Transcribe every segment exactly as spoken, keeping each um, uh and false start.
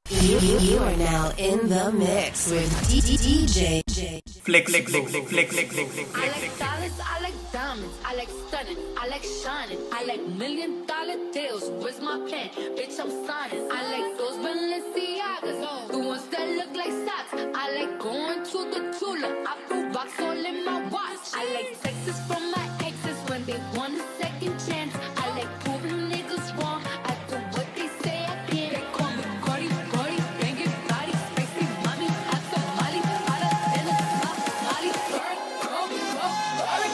You, you, you are now in the mix with D D D J. Flick, flick, flick, flick, flick, flick, flick, flick, I like dollars, I like diamonds, I like stunning, I like shining, I like million dollar deals. Where's my pen? Bitch, I'm signing. I like those Balenciagas, the ones that look like socks. I like going to the Tula, I put rocks all in my watch. I like texts from my exes when they want a second chance. I like proving niggas wrong. I do what they say I can't. They call me Cardi, Cardi, banging body, spicy mommy, after Molly, hotter than a top, Molly, girl, girl, girl, girl.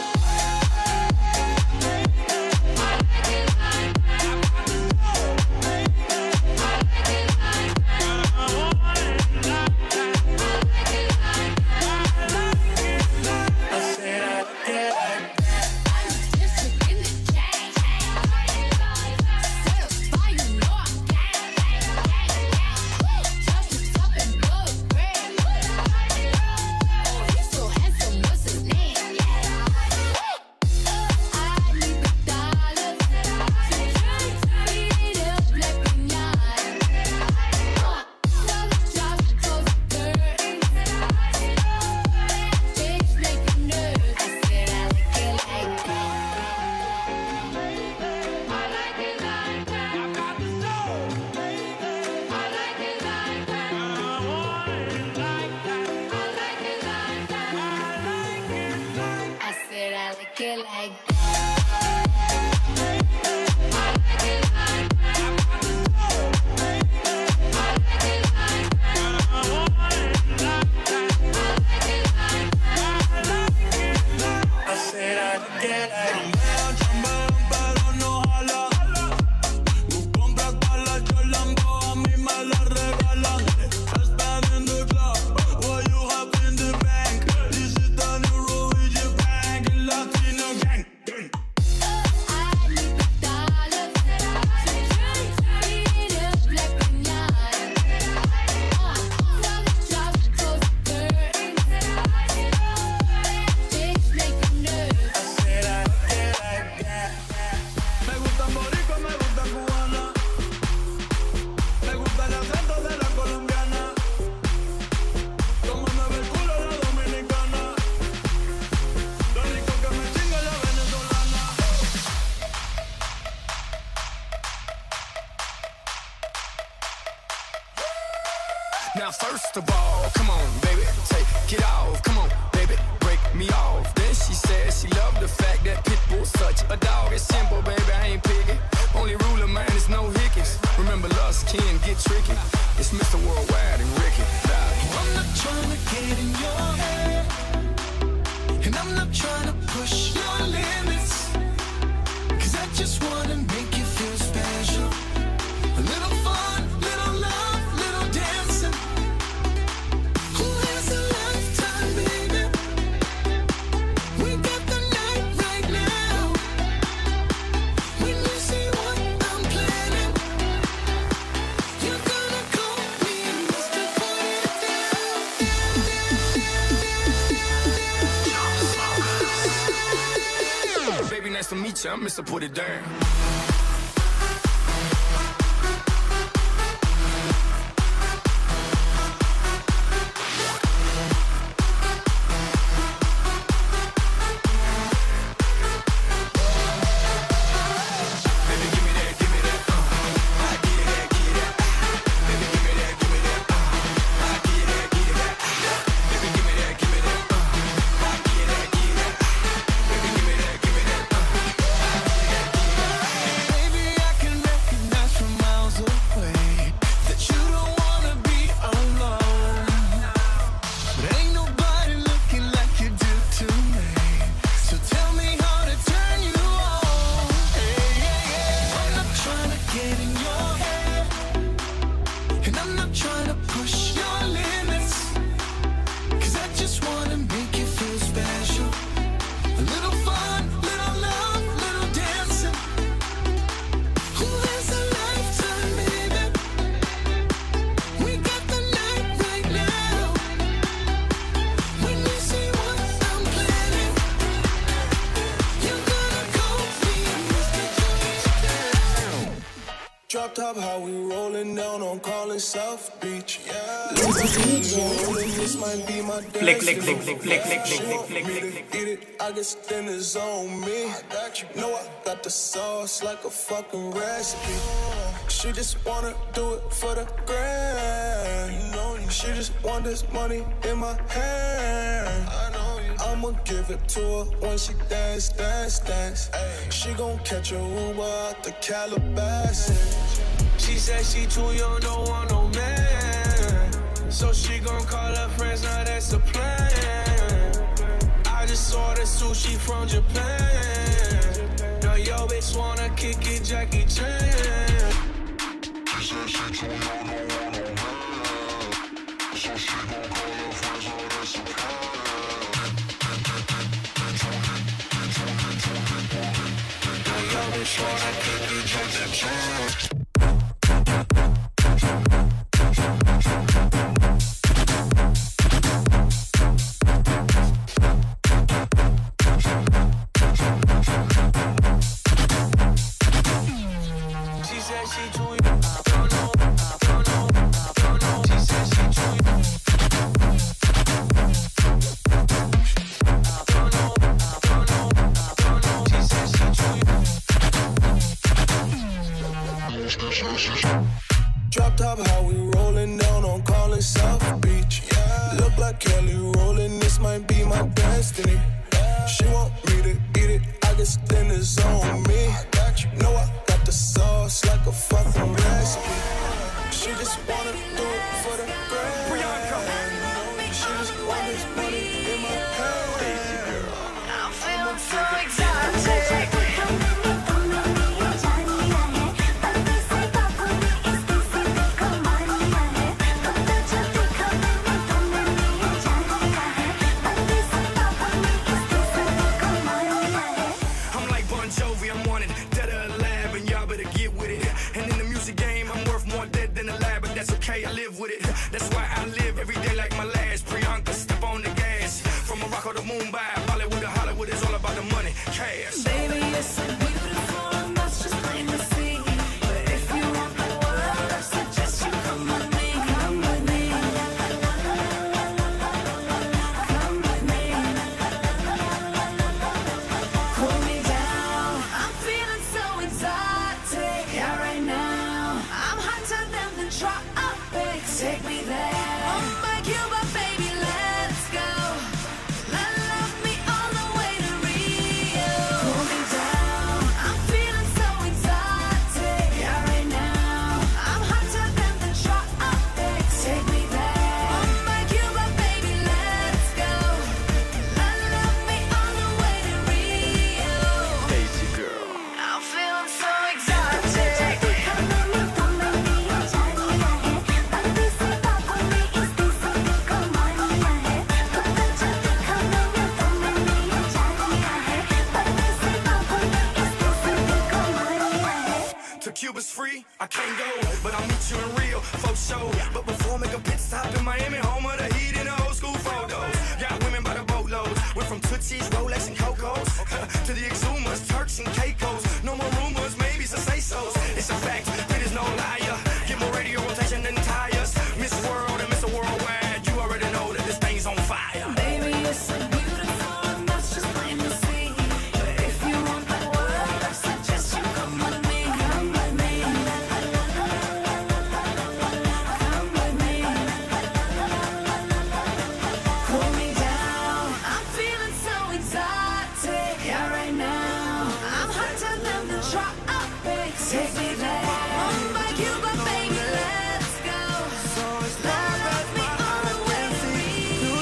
Now first of all, come on, baby, take it off. Come on, baby, break me off. Then she said she loved the fact that Pitbull's such a dog. It's simple, baby, I ain't picky. Only rule of mine is no hickeys. Remember, lust can get tricky. It's Mister Worldwide and Ricky. I'm not trying to get in your head, and I'm not trying to push your limits, cause I just wanna make you feel special. A little fun, little love, little dancing. Who has a lifetime, baby? We got the night right now. When you see what I'm planning, you're gonna call me Mister Put It Down. Baby, nice to meet you, I'm Mister Put It Down. down on calling South Beach. Yeah. This might be my Flick, flick, flick, flick, flick, flick, She flick, want flick, me flick, to flick. eat it, I guess then it's on me. I got you. Know I got the sauce like a fucking recipe. She just wanna do it for the grand. You know, she just want this money in my hand. I know you. I'ma give it to her when she dance, dance, dance. Ay. She gon' catch a Uber out the Calabasas. She said she too young, don't want no man. So she gon' call her friends, now that's the plan. I just ordered sushi from Japan. Now yo bitch wanna kick it, Jackie Chan. She said she too young, don't want no man. So she gon' call her friends, now that's the plan. Now yo bitch wanna kick it, Jackie Chan. Drop top, how we rolling down on calling South Beach. Yeah. Look like Kelly rolling, this might be my destiny. Yeah. She want me to eat it, I guess then it's on me. I got you. Know I got the sauce like a fucking recipe. She just wanna do it for the grand. She just want this money in my hand. Daisy girl, I'm feeling so exotic. I live with it. That's why I live every day like my last. Priyanka, step on the gas. From Morocco to Mumbai, Bollywood to Hollywood, it's all about the money, cash. Baby, you're so beautiful, and that's just plain to see. But if you want the world, I suggest you come with me, come with me. Come with me. Pull me down. I'm feeling so exotic. Yeah, right now. I'm hotter than the tropics. Take me there. Oh my Cuba, baby, let's go. Let love me all the way to Rio. Pull me down. I'm feeling so exotic. Yeah, right now. I'm hotter than the tropics. Take me there. Oh my Cuba, baby, let's go. Let love me all the way to Rio. Daisy girl, I'm feeling so exotic. Cuba's free, I can't go, but I'll meet you in Rio, for sure. But before I make a pit stop in Miami, home of the heat and the old school photos. Got women by the boatloads, went from Tootsies, Rolex and Cocos to the Exumas, Turks and Caicos. No more rumors, maybe some say-sos. It's a fact, it is no liar. Get more radio rotation than tires. Miss World and Mister Worldwide, you already know that this thing's on fire. Baby, you're so beautiful, and that's just plain to see. But if you want the world, I suggest you come with me. Come with me. Come with me. Pull me down. I'm feeling so exotic. Yeah, right now. I'm hotter than the tropics. Take me there. Oh my Cuba, baby, let's go. Let love me all the way to Rio.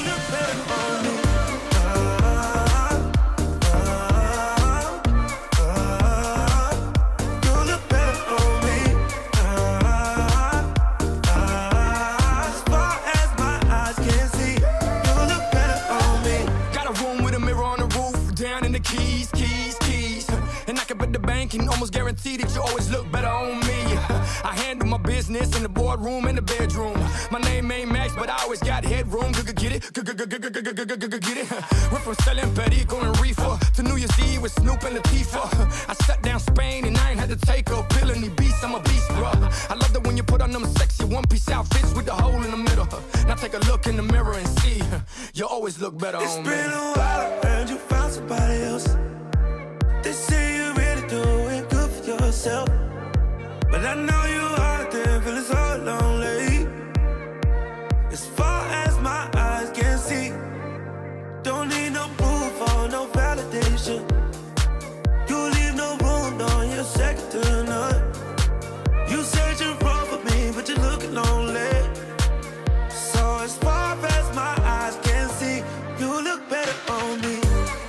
Got a room with a mirror on the roof, down in the keys, keys, keys. And I can bet the bank and almost guarantee that you always look better on me. I handle my business. business in the boardroom and the bedroom. My name ain't Max, but I always got headroom. Get it? Get it? We're from selling Perico and Reefer to New Year's Eve with Snoop and Latifah. I shut down Spain and I ain't had to take a pill in the beast. I'm a beast, bro. I love that when you put on them sexy one-piece outfits with the hole in the middle. Now take a look in the mirror and see you always look better it's on me. It's been a while, I heard you found somebody else. They say you're really doing good for yourself, but I know you out there feeling so lonely. As far as my eyes can see, don't need no proof or no validation. You leave no room, no, you're second to none. You said you're wrong for me, but you're looking lonely. So as far as my eyes can see, you look better on me.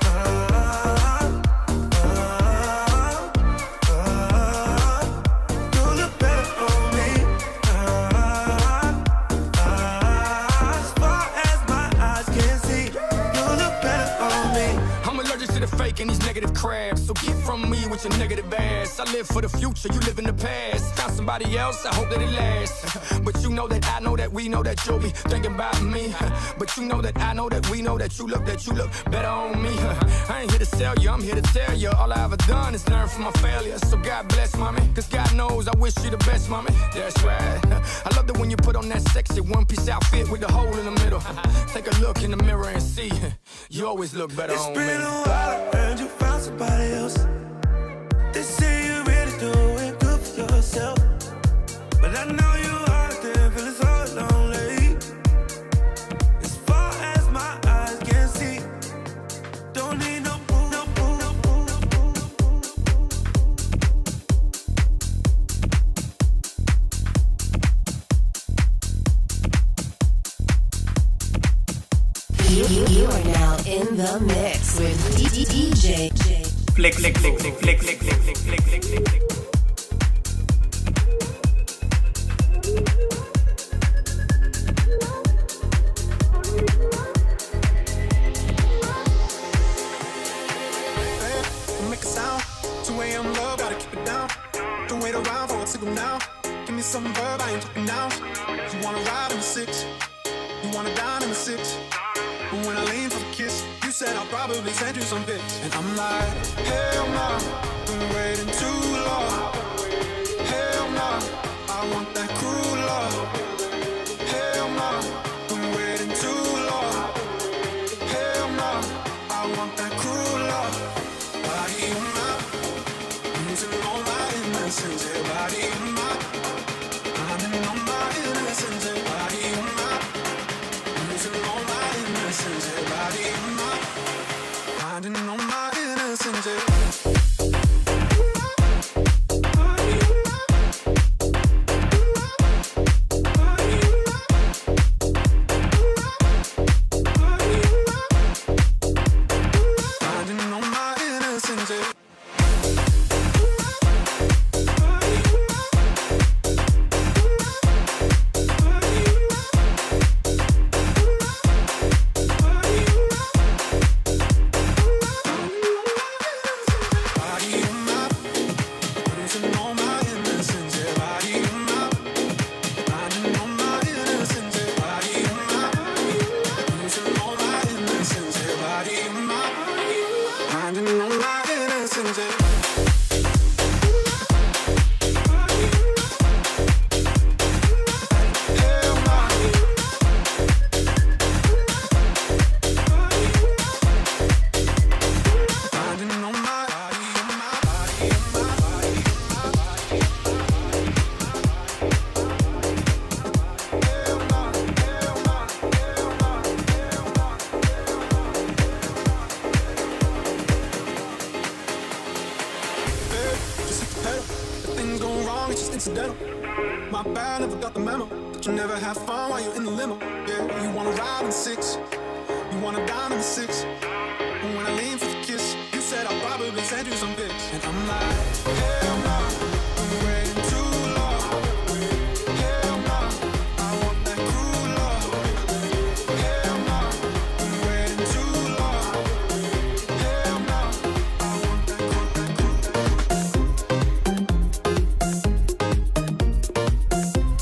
And these negative crabs, so get from me with your negative ass. I live for the future, you live in the past. Found somebody else, I hope that it lasts. But you know that I know that we know that you'll be thinking about me. But you know that I know that we know that you look, that you look better on me. I ain't here to sell you, I'm here to tell you. All I ever done is learn from my failures. So God bless, mommy, cause God knows I wish you the best, mommy. That's right. I love that when you put on that sexy one-piece outfit with the hole in the middle. Take a look in the mirror and see you always look better it's on me. It's been a while, I heard you found somebody else. They say you're really doing good for yourself, but I know you out there feeling so lonely. As far as my eyes can see, don't need no boo, no boo, no boo, no boo. You, you, you are now in the mix with D J Flick, flick, flick, flick, flick, flick, flick, flick, flick, flick, flick, flick. Make a sound, two A M love, gotta keep it down. Don't wait around for a signal now. Give me some verb, I ain't talking now. You wanna ride in the six, you wanna dine in the six. But when I lean for the kiss, you said I'll probably send you some pics. And I'm like, hell no, been waiting too long. Hell no, I want that cruel love. Hell no, been waiting too long. Hell no, I want that cruel love. Body in my, losing all my innocence. Yeah, body in my, I'm in all my innocence. Yeah, body in my, losing all my innocence. Yeah, body in my, finding all my innocence. Yeah. My bad, never got the memo that you never have fun while you're in the limo. Yeah, you wanna ride in six, you wanna dine in the six. And when I lean for the kiss, you said I'll probably send you some pics. And I'm like, hell no, I'm waiting too long. Hell no, I want that cruel love. Hell no, I'm waiting too long. Hell no, I want that cruel, that cruel, that cruel.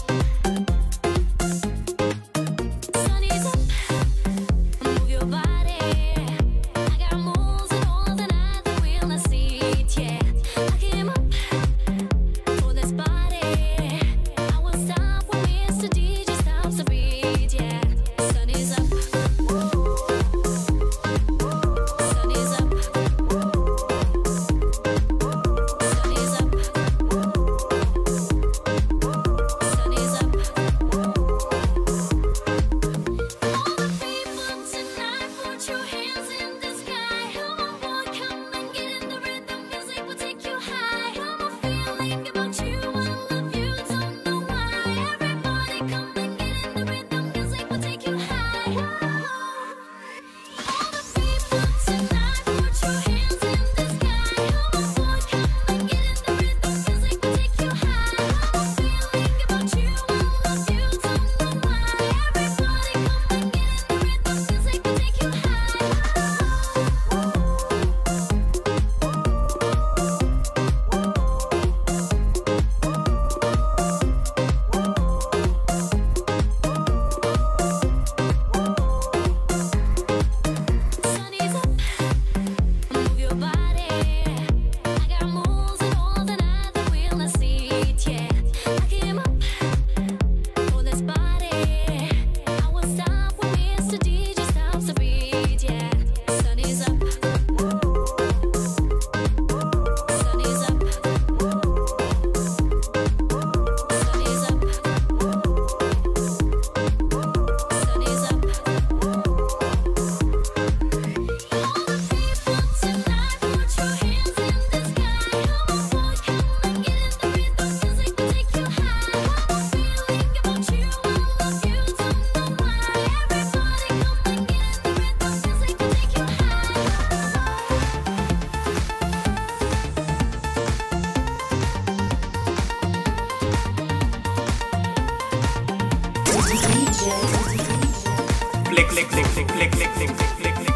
Flick, flick, flick, flick, flick, flick, flick, flick, flick, flick.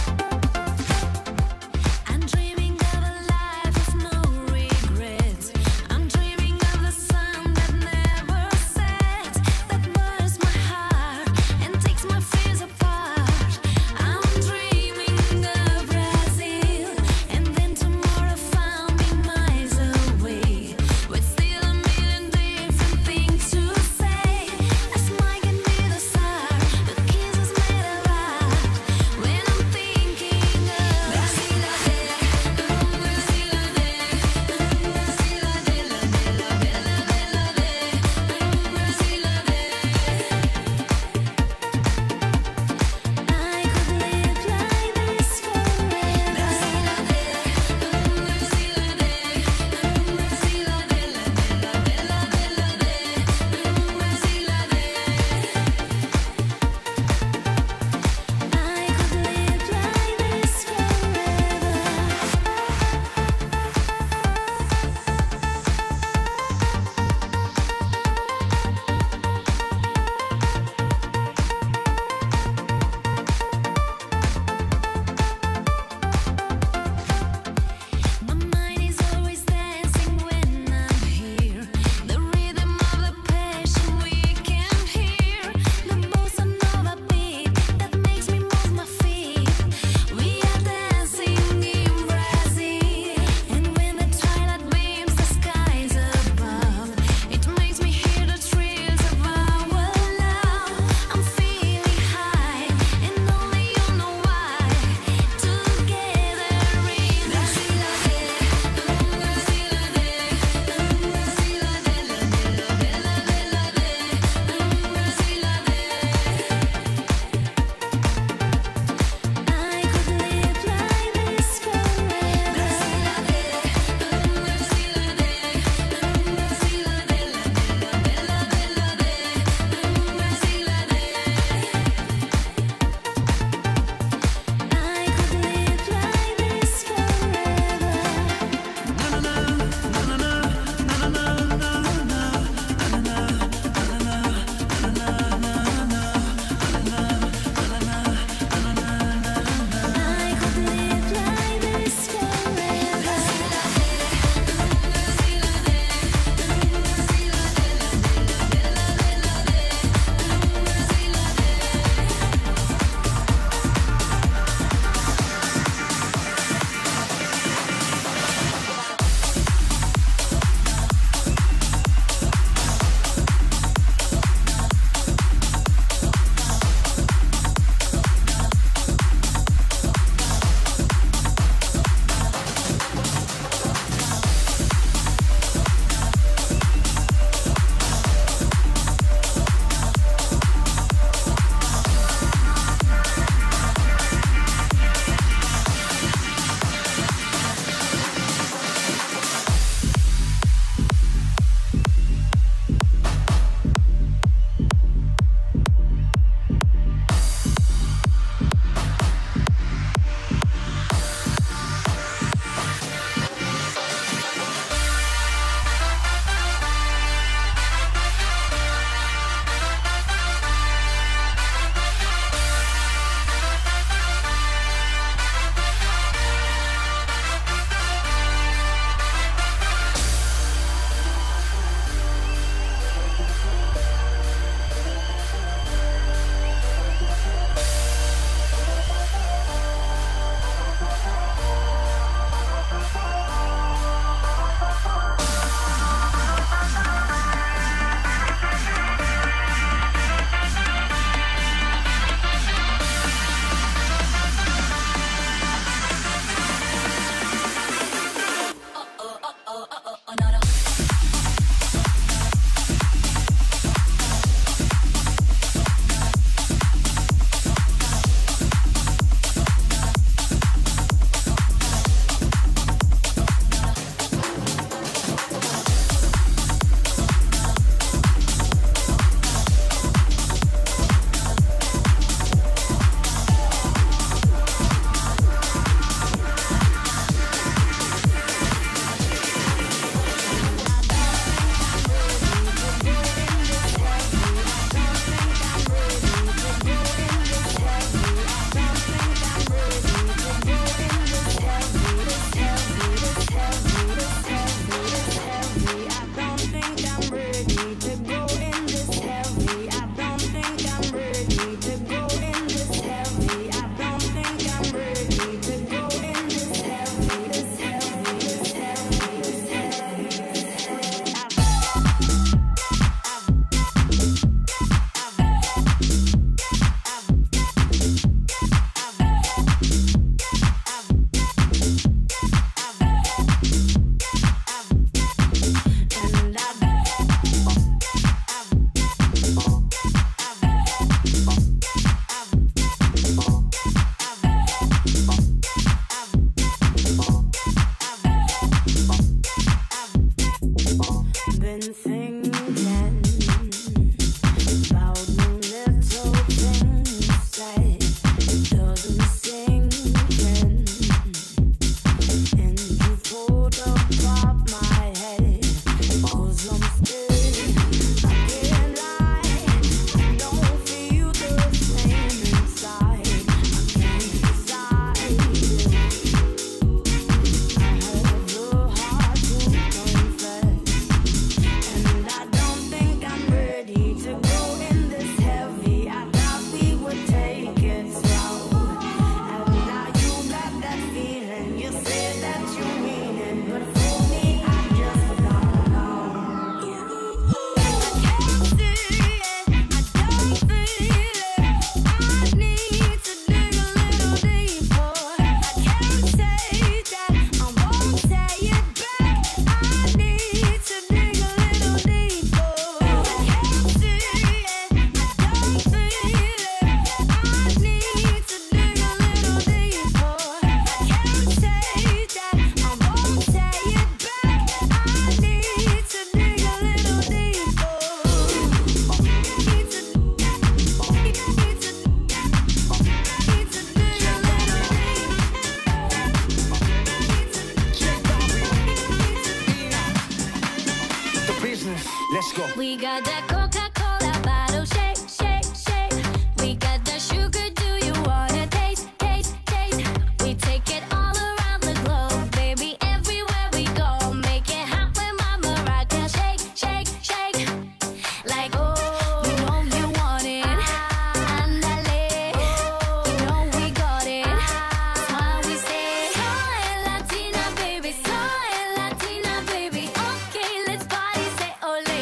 I'm dreaming of a life with no regrets. I'm dreaming of the sun that never sets, that burns my heart and takes my fears apart. I'm dreaming of Brazil, and then tomorrow found me miles away, with still a million different things to say. A smile can be the star, the kiss is made of art. When We got that Coca-Cola bottle shake, shake, shake. We got that sugar, do you wanna taste, taste, taste? We take it all around the globe, baby, everywhere we go. Make it hot with Mama Rocka, shake, shake, shake. Like, oh, you know you want it. Andale, you know we got it. That's why we say, soy Latina, baby, soy Latina, baby. Okay, let's party, say ole.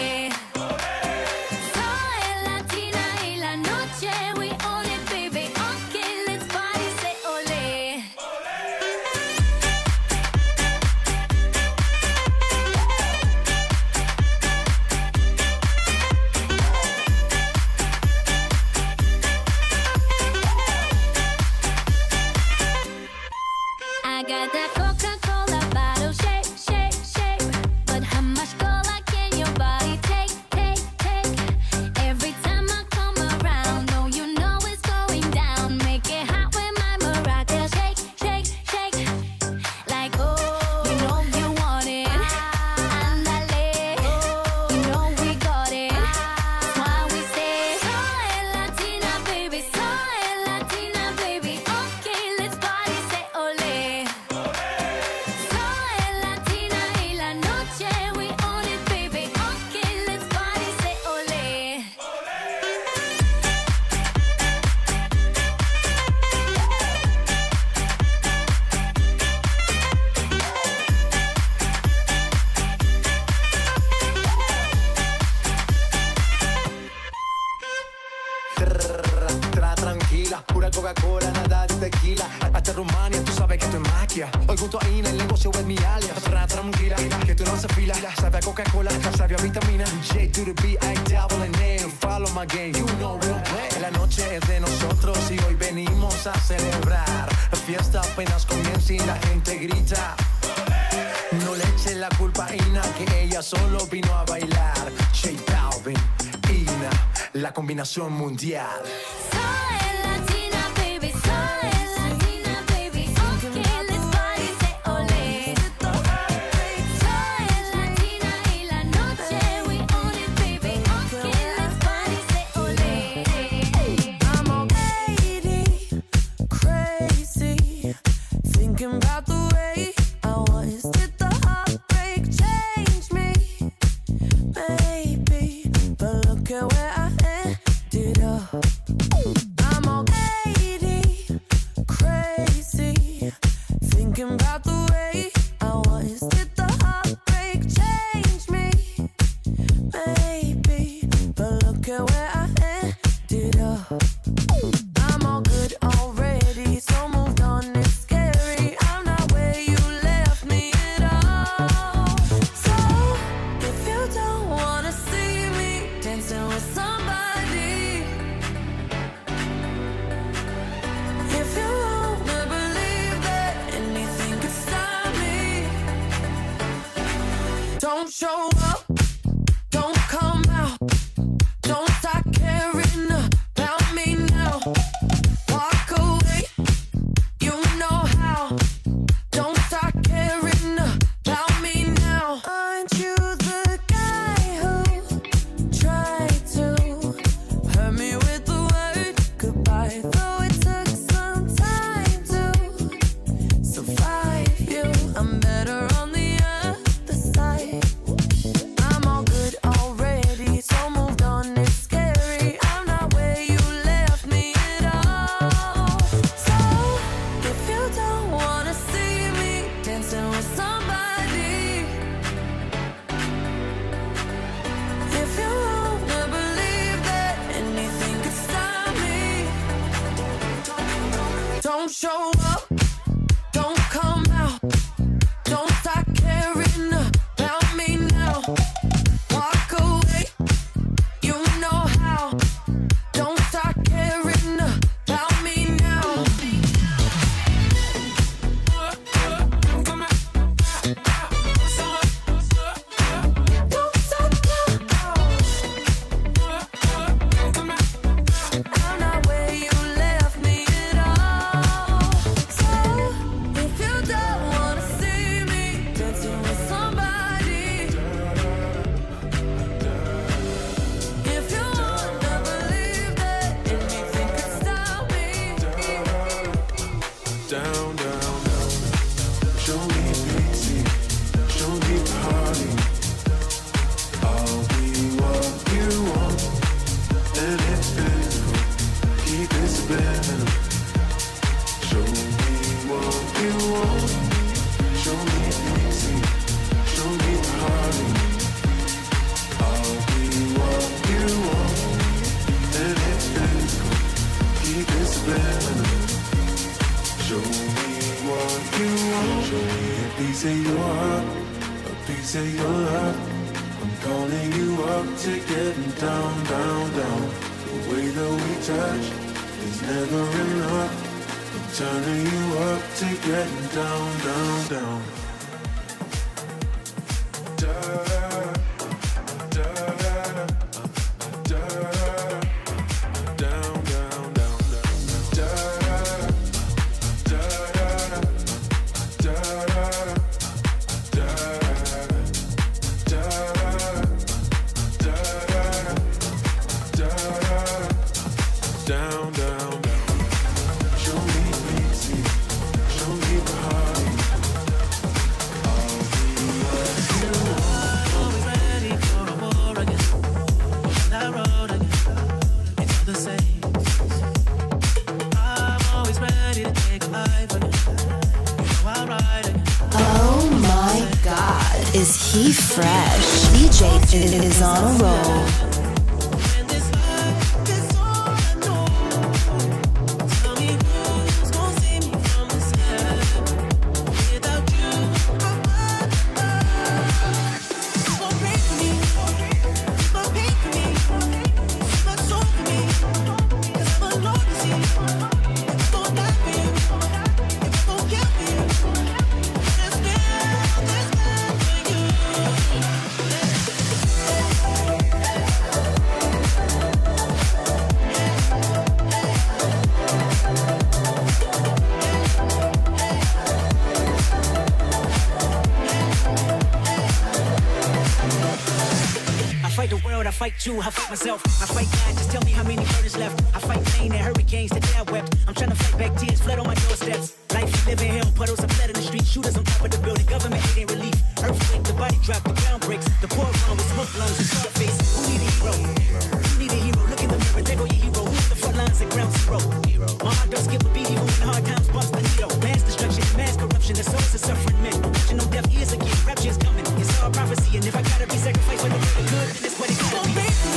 Soy Latina y la noche, we own it, baby. Okay, let's party, say ole. I got that Coca-Cola bottle shake, shake, shake. But how much cola can your body take, take, take? Every time I come around, no, you know it's going down. Make it hot with my maraca, shake, shake, shake. Like, oh, you know you want it. Andale, you know we got it. That's why we say, soy Latina, baby, soy Latina, baby. Okay, let's party, say ole. Soy Latina y la noche, we own it, baby. Okay, let's party, say ole. Tra tranquila, pura Coca-Cola, nada de tequila. Hasta Rumania, tú sabes que esto es magia. Hoy junto a Ina, el negocio es mi alias. Tra tranquila, que tú no haces fila. Sabe a Coca-Cola, sabe a vitamina. J to the B, I double N A. Follow my game, you know we'll play. La noche es de nosotros y hoy venimos a celebrar. La fiesta apenas comienza y la gente grita. No le eche la culpa a Ina, que ella solo vino a bailar. J Balvin, Ina, la combinación mundial. Soy Latina, baby, soy Latina, baby. Okay, let's party, say ole. Soy Latina y la noche, we own it, baby. Okay, let's party, say ole. I'm all giddy, crazy, thinking about the way I was. Did the heartbreak change me? Maybe, but look at where I ended up. I'm all giddy, crazy, thinking about the way I was. Did the heartbreak change me? Maybe, but look at where I ended up. I'm all good already, so moved on, it's scary. I'm not where you left me at all. So, if you don't wanna see me dancing with somebody, if you wanna believe that anything could stop me, don't show up, don't come out, don't start caring about me now. Walk away, you know how. Don't start caring about me now. Aren't you the guy who tried to hurt me with the word goodbye? Though it took some time to survive you, I'm better on the other side. I'm all good already, so moved on, it's scary. I'm not where you left me at all. So, if you don't wanna see me dancing with somebody, if you wanna believe that anything could stop me, don't show up, don't come out, don't start caring about me now. Walk away, you know how. Don't start caring about me now. Don't stop now. I'm not where you left me at all. So and it's physical. Keep it subliminal. Show me what you want. Show me easy. Show me the harmony. I'll be what you want, and it's physical. Keep it subliminal. Show me what you want. Show me a piece of your heart, a piece of your love. I'm calling you up to getting down, down, down. The way that we touch is never enough. I'm turning you up to getting down, down, down. Is he fresh? D J is on a roll. I fight you, I fight myself, I fight God, just tell me how many murders left. I fight pain and hurricanes that I wept. I'm trying to fight back tears, flood on my doorsteps. Life we live in hell, puddles of blood in the street, shooters on top of the building, government aid ain't relief. Earthquake, the body drop, the ground breaks, the poor run with smoke lungs and scar face. Who need a hero? You need a hero, look in the mirror, there go your hero. Who's the front lines at ground zero? My heart does skip a beat, even when hard times bumps the needle. Mass destruction, mass corruption, the souls of suffering men. Watching no deaf ears again, rapture's coming, it's all prophecy. And if I gotta be sacrificed for the good, then it's what it gotta be.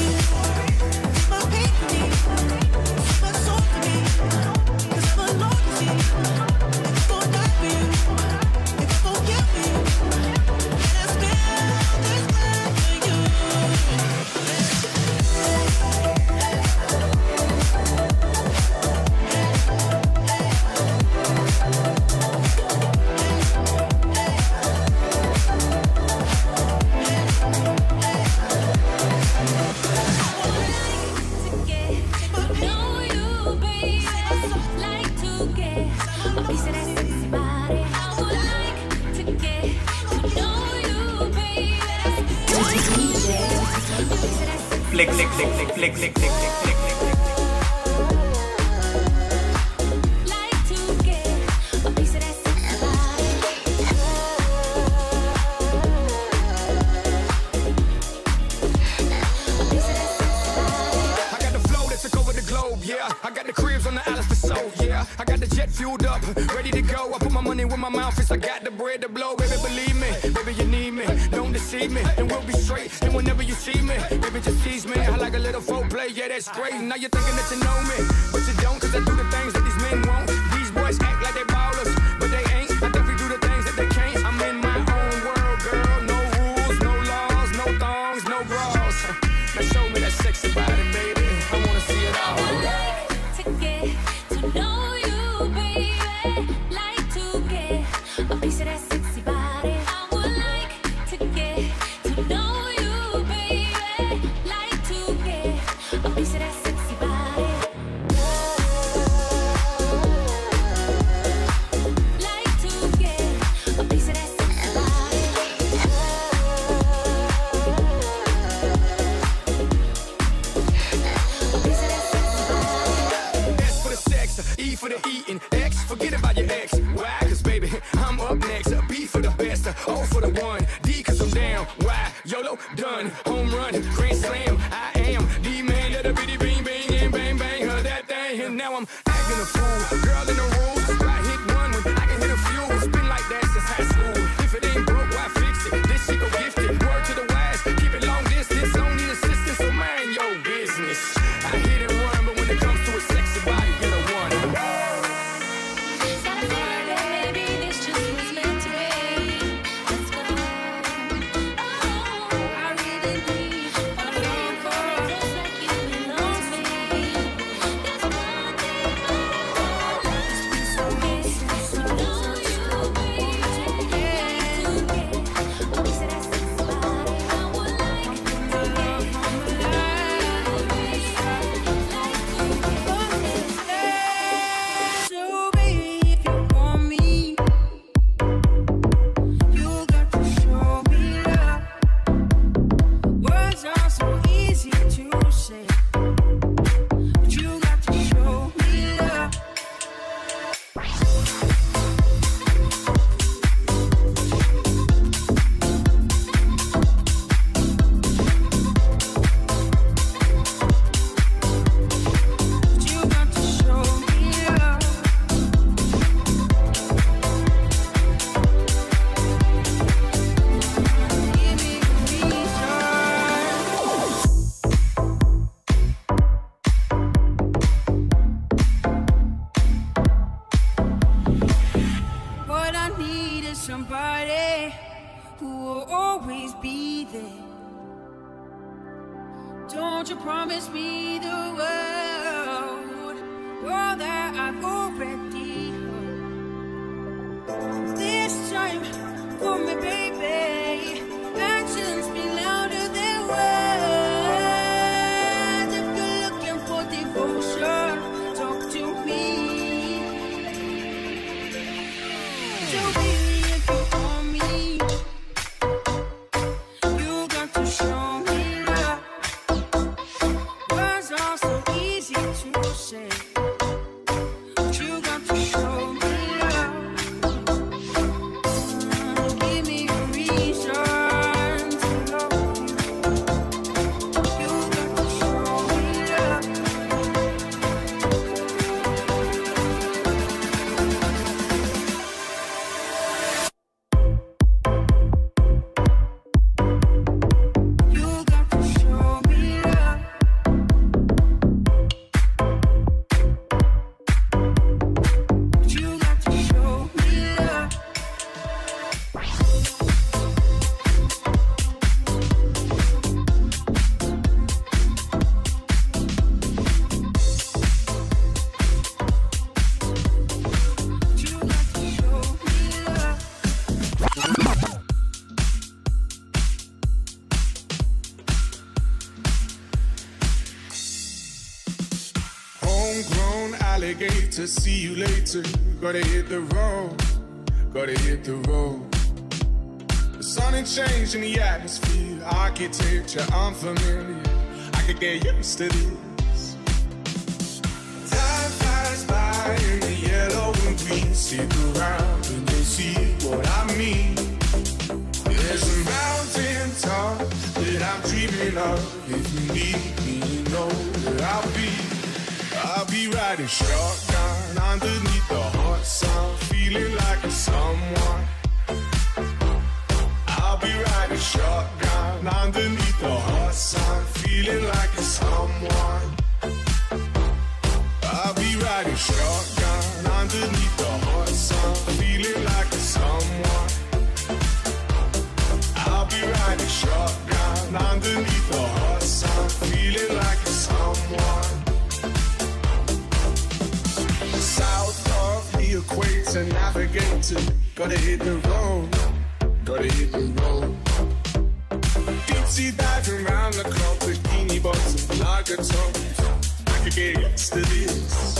Flick, flick, flick, flick, flick, flick, flick, flick, flick, flick. Like to get a piece of that sexy body. A piece of that sexy body. I got the flow that took over the globe, yeah. I got the cribs on the islands for soul, yeah. I got the jet fueled up, ready to go. I put my money where my mouth is. I got the bread to blow, baby, believe me. Baby, you need me, don't deceive me, and we'll be straight. And whenever you see me, baby, just tease me. I like a little foreplay, yeah, that's great. Now you're thinking that you know me, but you don't, cause I do the things that these men won't. These boys act like they ballers, but they ain't. I definitely do the things that they can't. I'm in my own world, girl. No rules, no laws, no thongs, no bras. Now show me that sexy body, baby. I wanna see it all. I like to get to know you, baby. Like to get a piece of that sexy body. I would like to get to know you, baby. Like to get a piece of that sexy body. Like to get a piece of that sexy body. A piece of that sexy body. S for the sex, E for the eating, X, forget about your ex. Why? Cause baby, I'm up next. B for the best, O for the one, D cause I'm down. Why? YOLO, done, home run, grand slam. I am the man that a bitty bean now I'm acting a fool. Girl in the room, I hit one when I can hit a few. It's been like that since high school. If it ain't broke, why fix it? This shit go gifted. Word to the wise, keep it long distance. Don't need assistance, so mind your business. I hit and run, but when it comes to a sexy body, you're the one. Maybe this just was meant to be. Let's go. Oh, I really need a phone call just like you belong to me. There's one thing I know, it's been so good. You know you bring to get. Oh, we said that's sexy body. I would like to get. So baby, if you want me, you got to show me love. Words are so easy to say, but you got to show me love. But you got to show me love. Give me a reason. What I need is somebody who will always be there. Don't you promise me the world, all that I've already heard. This time, for me, baby, actions be louder than words. If you're looking for devotion, talk to me. So baby, if you want me, you got to show me love. Words are so easy to say, but you got to show me love. Give me a reason to love you. You got to show me love. You got to show me love. You got to show me love. You got to show me love. Homegrown alligator, see you later. Gotta hit the road, gotta hit the road. The sun ain't changing the atmosphere, architecture unfamiliar. I could get used to this. Time flies by in the yellow and green. Stick around and you'll see what I mean. There's a mountain top that I'm dreaming of. If you need me, you know that I'll be. I'll be riding shotgun underneath the hot sun, feeling like a someone. I'll be riding shotgun underneath the hot sun, feeling like a someone. I'll be riding shotgun underneath the hot sun, feeling like a someone. I'll be riding shotgun underneath the hot sun, feeling like a someone. South of the equator, navigator, gotta hit the road, gotta hit the road. Deep sea diving around the clock, bikini bottom, lager tones. I could get used to this.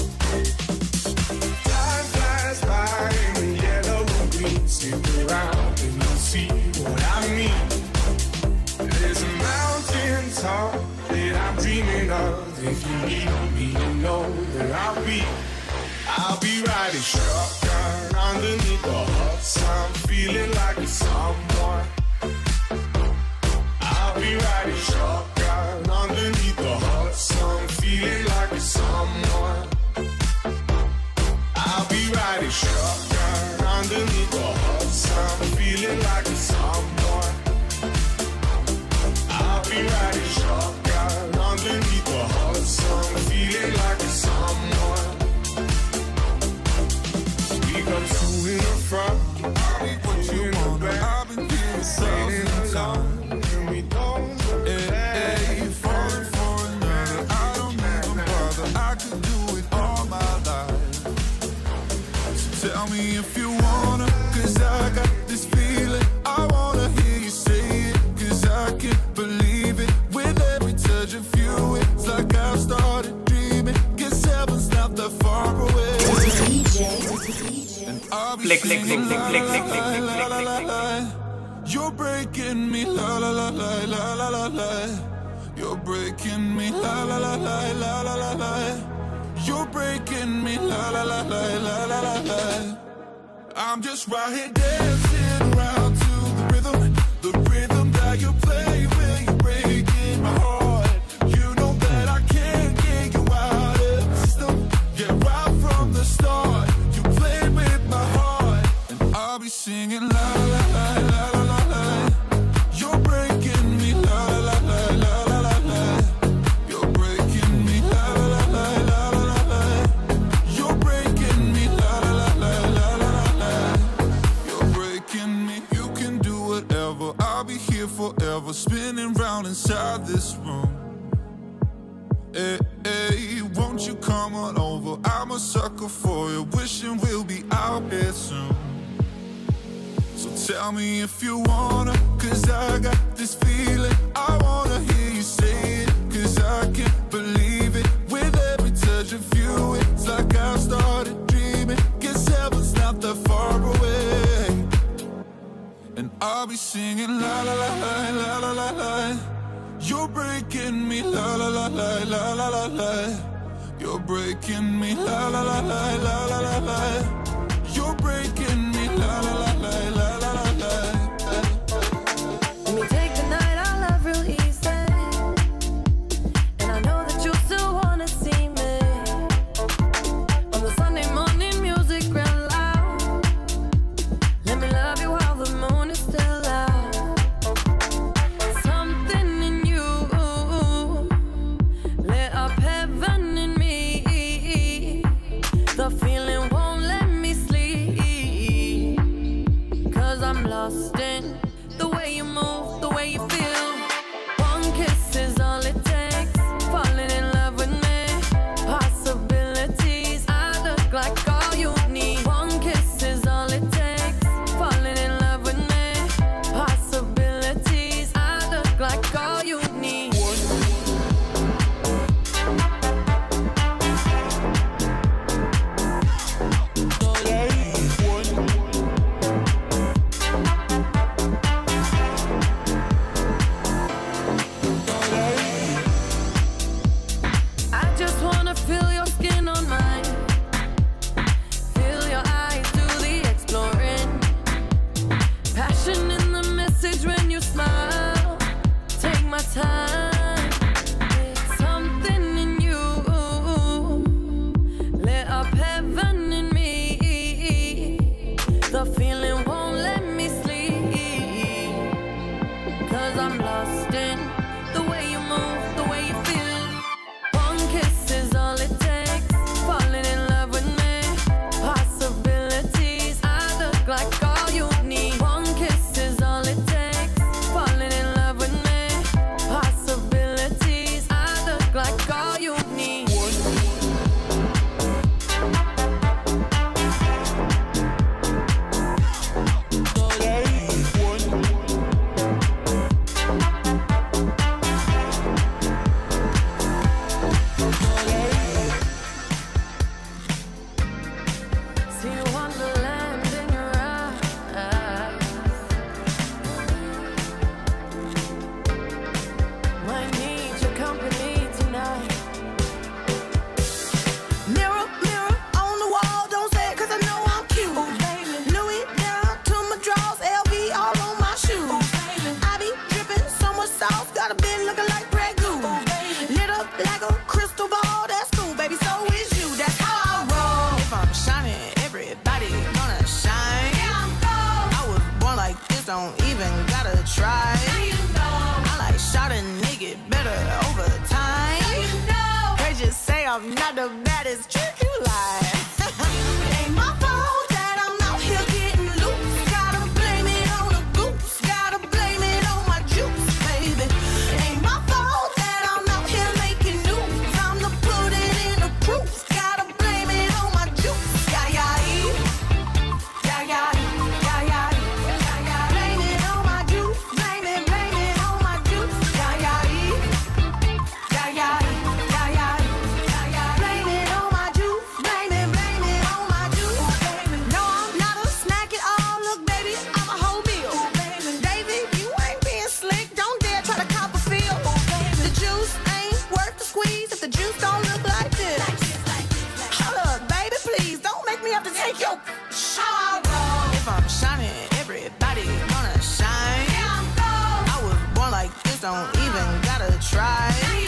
Time flies by in the yellow and green. Stick around and you'll see what I mean. There's a mountain top that I'm dreaming of. If you need me, you know that I'll be. I'll be riding shotgun underneath the hot sun, feeling like a someone. I'll be riding shotgun underneath the hot sun, feeling like a someone. riding shotgun underneath the hot sun, feeling like a someone. I'll be riding shotgun underneath the hot sun, feeling like a someone. We got two in the front, I'll be what you want. I've been here a thousand times, and we don't look back. Hey, falling for another, I don't even bother. I could do it all my life. So tell me if you wanna, cause I got this feeling. I wanna hear you say it, cause I can't believe it. With every touch of you, it's like I've started dreaming. Guess heaven's not that far away. D J. And I'll be Flick, flick, singing flick, la, flick, la, flick, la, flick, flick, la, flick, la, flick, la, flick, la. You're breaking me, la la la la la la la la. You're breaking me, la la la la la la la la. You're breaking me, la la la la la la la la. I'm just right here dancing around to the rhythm, the rhythm that you play when you're breaking my heart. You know that I can't get you out of the system. Yeah, right from the start, you played with my heart, and I'll be singing la la la la la la la. You're breaking me, la la la la la la la. You're breaking me, la la la la la la la. You're breaking me, la la la la la la la. You're breaking me. You can do whatever. I'll be here forever, spinning round inside this room. Hey, hey, won't you come on over? I'm a sucker for you, wishing we'll be out here soon. So tell me if you wanna, cause I got this feeling. I wanna hear you say it, cause I can't believe it. With every touch of you, it's like I've started dreaming. Guess heaven's not that far away. And I'll be singing la la la la la la la la. You're breaking me, la la la la la la la la. You're breaking me, la la la la la la la la. You're breaking me, la la la la la la la la. Let me take the night I love real easy, and I know that you still wanna see me. On the Sunday morning music real loud. Let me love you while the moon is still out. Something in you lit up heaven in me. The feeling won't let me sleep, cause I'm lost in the way you move, the way you feel. One kiss is all it takes, falling in love with me. Possibilities, I look like all you need. One kiss is all it takes, falling in love with me. Possibilities, I look like all you need. I'm not the baddest trick you like. Ain't my fault that I'm out here getting loose. Gotta blame it on the goose. Gotta blame it on my juice, baby. Ain't my fault that I'm out here making news. I'm the put it in the proof. Gotta blame it on my juice. Yeah, yeah, yeah, yeah, yeah, yeah, yeah. Blame it on my juice. Blame it, blame it on my juice. Yeah, yeah, yeah, yeah, yeah, yeah, yeah. Blame it on my juice. Blame it, blame it on my juice. No, I'm not a snack at all. Look, baby, I'm a whole meal. David, you ain't being slick. Don't dare try to cop a feel. The juice ain't worth the squeeze if the juice don't look like this. Hold up, baby, please don't make me have to take your shower. If I'm shining, everybody gonna shine. I was born like this, don't even gotta try.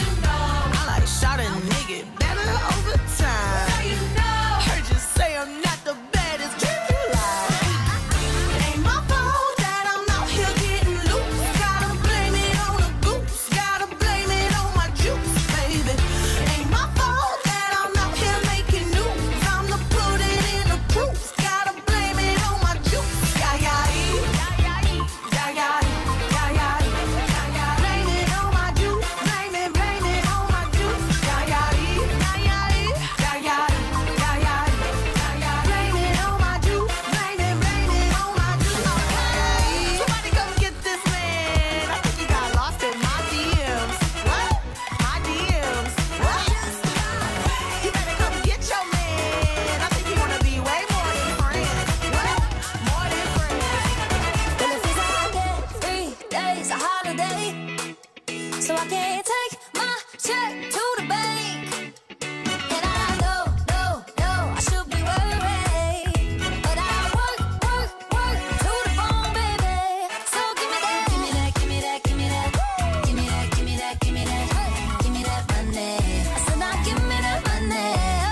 I like shot a nigga better over time. Heard you say I'm not the baddest trick you like. Ain't my fault that I'm out here getting loose. Gotta blame it on the goose. Gotta blame it on my juice, baby. Ain't my fault that I'm out here making news. I'm the put it in the proof. Gotta blame it on my juice. Yeah, yeah, yeah, yeah, yeah, yeah, yeah, yeah. Blame it on my juice. Blame it, blame it on my juice. Yeah, yeah, yeah, yeah, yeah, yeah, yeah, yeah. Blame it on my juice. Blame it, blame it on my juice. Okay. Somebody come get this man. I think he got lost in my D Ms. What? My D Ms. What? You better come get your man. I think you wanna be way more than friends. What? More than friends. Well, if it's a holiday, three days, a holiday. So I can't take my check to the bank. And I know, know, know I should be worried. But I work, work, work to the bone, baby. So give me that, give me that, give me that, give me that. Give me that, give me that, give me that. Give me that money. I said now give me that money.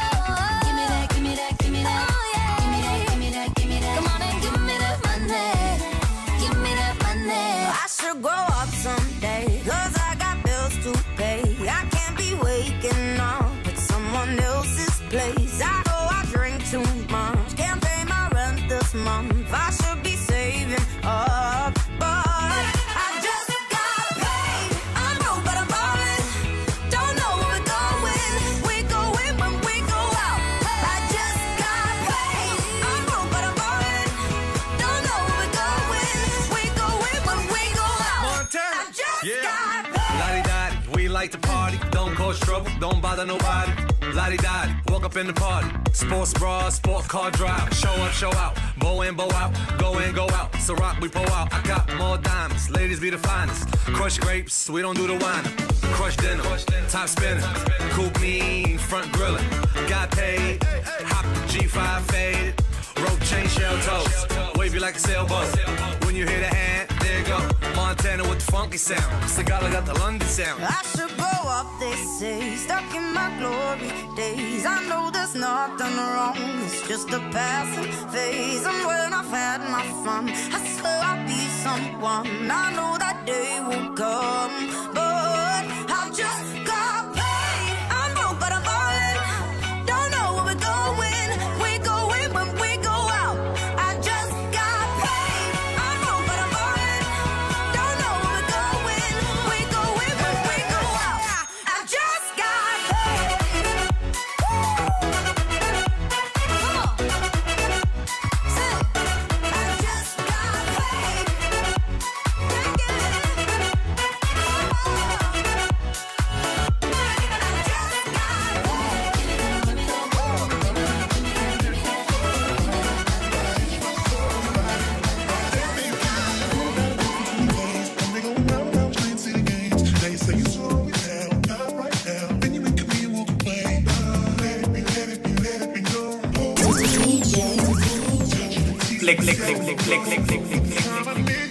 Oh, give me that, give me that, give me that. Oh, yeah. Give me that, give me that, give me that. Come on and give me that money. Give me that money. I should grow up someday, cause I got bills to pay. I can't be waking up at someone else's place. I know I drink too much, can't pay my rent this month. I should be saving up, but I just got paid. I'm broke, but I'm ballin'. Don't know where we're going. We go in when we go out. I just got paid. I'm broke, but I'm ballin'. Don't know where we're going. We go in when we go out. Montana. I just Yeah. got paid. Lottie-dottie, we like to party. Don't cause trouble, don't bother nobody. Lottie-dottie, walk up in the party. Sports bra, sport car drive. Show up, show out. Bow in, bow out. Go in, go out. So rock, we pull out. I got more diamonds. Ladies be the finest. Crush grapes, we don't do the wine. Crush dinner, top spinning. Coupe mean, front grilling. Got paid, hop the G five faded. Rope chain, shell toes. Wavy like a sailboat. When you hear the hand, there you go. Montana with the funky sound. Sagala got the London sound. I should grow up, they say, stuck in my glory days. I know there's nothing wrong, it's just a passing phase. And when I've had my fun, I swear I'll be someone. I know that day will come, but I just got paid. I'm broke, but I'm ballin'. Don't know where we're going. We go in when we go out. I just got paid. I'm broke, but I'm ballin'. Don't know where we're going. We go in when we go out. I just got paid. Come on. Say, I just got paid. Yeah, Flick, flick, flick, flick, flick, flick, flick, flick, flick, flick.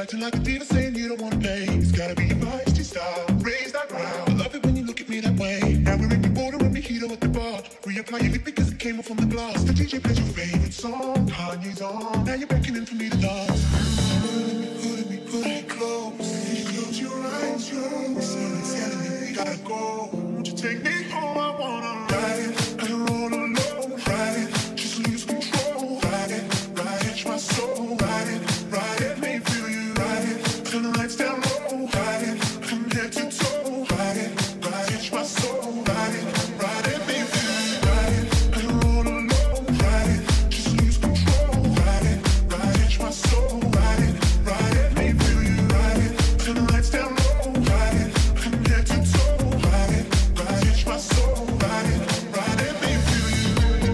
acting like a diva saying you don't wanna play. It's gotta be your feisty style, raise that ground. I love it when you look at me that way. Now we're in the border and mojito at the bar. Reapply your lip because it came off from the glass. The D J plays your favorite song, Kanye's on. Now you're beckoning for me to dance. Pulling me, pulling me, pulling me close. Close your eyes, your eyes. It's telling me we gotta go. Won't you take me home? I wanna ride it, I don't roll alone. Ride it, just lose control. Ride it, ride it, my soul. Ride it, ride it, make me feel you. Ride it, turn the lights down low. Ride it, from head to toe. Ride it, ride it, my soul. Ride it, ride it, make me feel you. Ride it, I don't roll alone. Ride it, just lose control. Ride it, ride it, my soul. Ride it, ride it, make me feel you. Ride it, turn the lights down low. Ride it, from head to toe. Ride it, ride it, my soul. Ride it, ride it, make me feel you.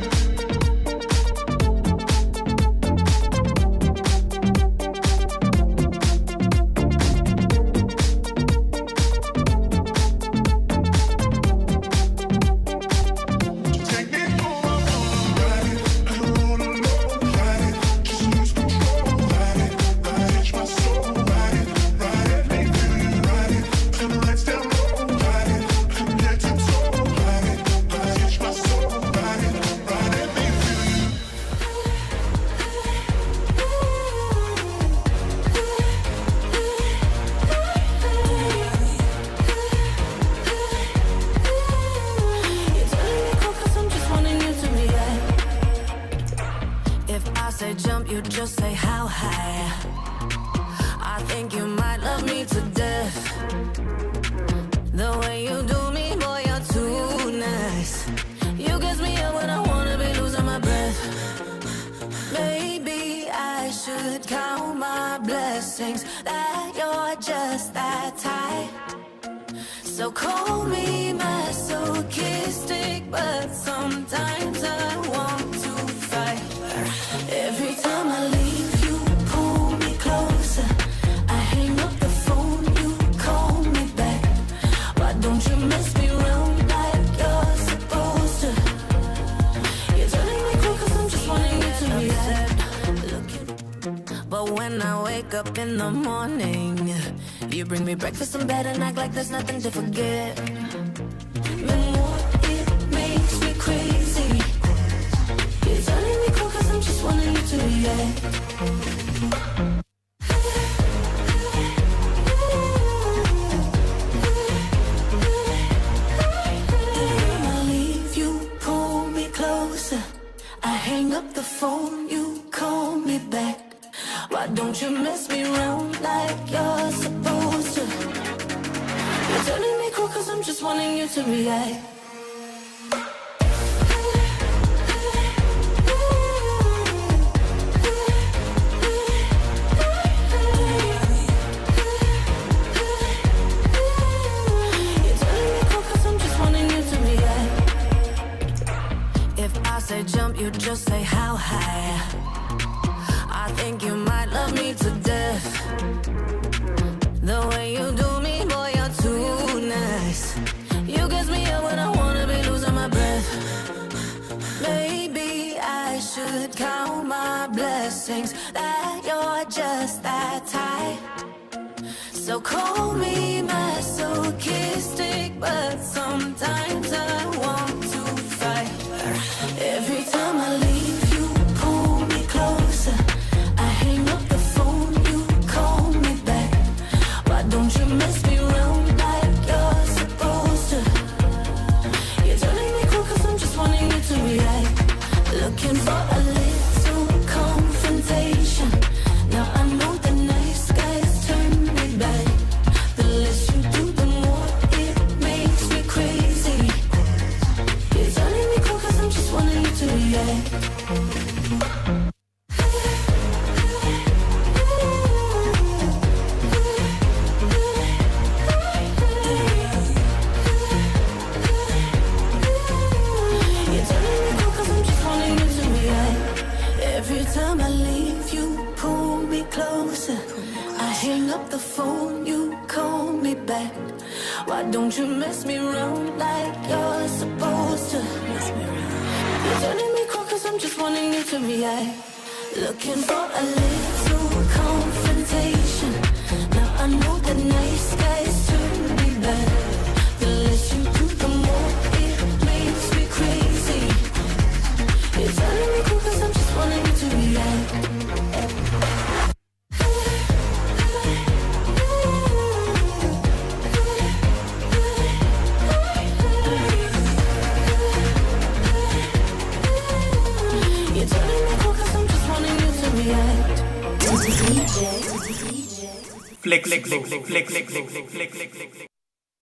Take me home, I wanna ride it, I don't roll alone. Ride it, just lose control. Ride it, ride it, my soul. Ride it, ride it, make me feel you. Ride it, turn the lights down low. Ride it, from head to toe. Ride it, ride it, my soul. Ride it, ride it, make me feel you. You're telling me cool 'cause I'm just wanting you to react. If I say jump, you just say how high. I think you might love me to death. The way you do me, boy, you're too nice. You gets me up when I wanna be losing my breath. Maybe I should count my blessings that you're just that tight. So call me masochistic, but sometimes I want to fight. Every time I leave, you pull me closer. I hang up the phone, you call me back. Why don't you mess me around like you're supposed to? You're telling me cool 'cause I'm just wanting you to react. But when I wake up in the morning, you bring me breakfast in bed and act like there's nothing to forget. The more it makes me crazy. You're telling me cool 'cause I'm just wanting you to react. I leave, you pull me closer. I hang up the phone, you call me back. Why don't you mess me around like you're supposed to? You're telling me cool 'cause I'm just wanting you to react. You're telling me cool 'cause I'm just wanting you to react. If I say jump, you just say how high. I think you might love me to death. The way you do me, boy, you're too nice. You gets me up when I wanna be losing my breath. Maybe I should count my blessings that you're just that tight. So call me masochistic, but sometimes I want to fight. Every time I leave, you pull me closer. I hang up the phone, you call me back. Why don't you mess me around like you're supposed to? You're telling me cool 'cause I'm just wanting you to react. Looking for a little confrontation. Now I know the nice guys turn me back. The less you do, the more it makes me crazy. You're telling me cool 'cause I'm just wanting you to react. You're telling me cool 'cause I'm just wanting you to react. Every time I leave, you pull me closer. I hang up the phone, you call me back. Why don't you mess me around like you're supposed to? You're telling me cool 'cause I'm just wanting you to react. Looking for a little confrontation. D J. Flick, flick, flick, flick, flick, flick, flick, flick, flick, flick, flick.